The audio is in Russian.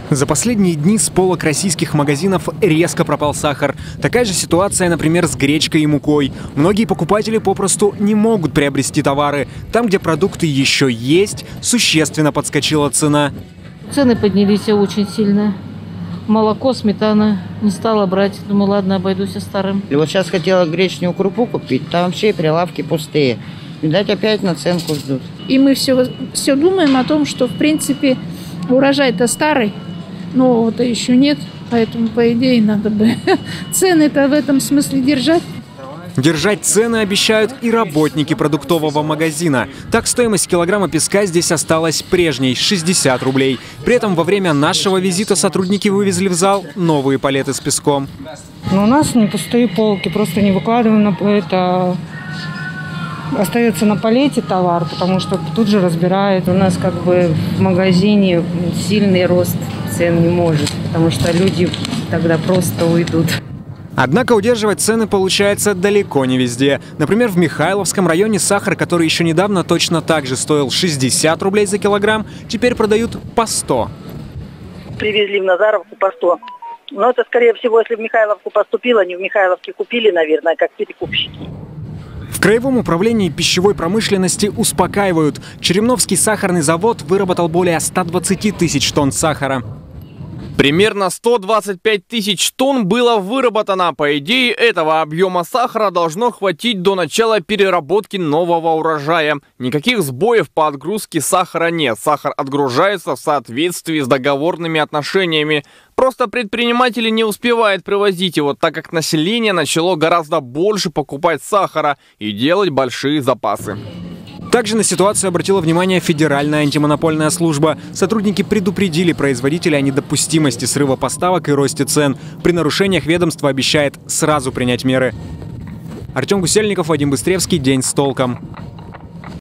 За последние дни с полок российских магазинов резко пропал сахар. Такая же ситуация, например, с гречкой и мукой. Многие покупатели попросту не могут приобрести товары. Там, где продукты еще есть, существенно подскочила цена. Цены поднялись очень сильно. Молоко, сметана не стала брать. Думаю, ладно, обойдусь старым. И вот сейчас хотела гречневую крупу купить, там вообще прилавки пустые. Видать, опять наценку ждут. И мы все думаем о том, что, в принципе, урожай-то старый, но вот еще нет. Поэтому, по идее, надо бы цены-то в этом смысле держать. Держать цены обещают и работники продуктового магазина. Так, стоимость килограмма песка здесь осталась прежней – 60 рублей. При этом во время нашего визита сотрудники вывезли в зал новые палеты с песком. Но у нас не пустые полки, просто не выкладываем на это. Остается на палете товар, потому что тут же разбирают. У нас как бы в магазине сильный рост цен не может, потому что люди тогда просто уйдут. Однако удерживать цены получается далеко не везде. Например, в Михайловском районе сахар, который еще недавно точно так же стоил 60 рублей за килограмм, теперь продают по 100. Привезли в Назаровку по 100. Но это, скорее всего, если в Михайловку поступило, не в Михайловке купили, наверное, как перекупщики. В Краевом управлении пищевой промышленности успокаивают. Черемновский сахарный завод выработал более 120 тысяч тонн сахара. Примерно 125 тысяч тонн было выработано. По идее, этого объема сахара должно хватить до начала переработки нового урожая. Никаких сбоев по отгрузке сахара нет. Сахар отгружается в соответствии с договорными отношениями. Просто предприниматели не успевают привозить его, так как население начало гораздо больше покупать сахара и делать большие запасы. Также на ситуацию обратила внимание Федеральная антимонопольная служба. Сотрудники предупредили производителей о недопустимости срыва поставок и росте цен. При нарушениях ведомство обещает сразу принять меры. Артем Гусельников, Вадим Быстревский. День с толком.